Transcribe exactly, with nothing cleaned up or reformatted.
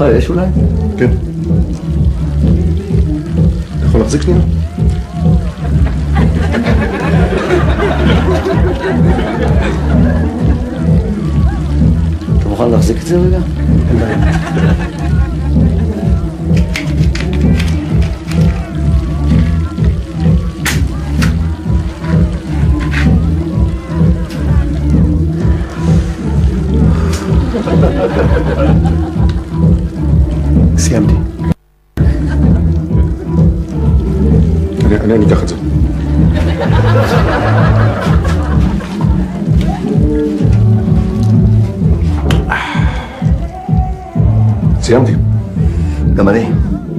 שלך יש אולי? כן. אתה יכול להחזיק שנייה? אתה מוכן להחזיק את זה רגע? אין בעיה. סיימתי. אני, אני, אני אקח את זה. סיימתי. גם אני.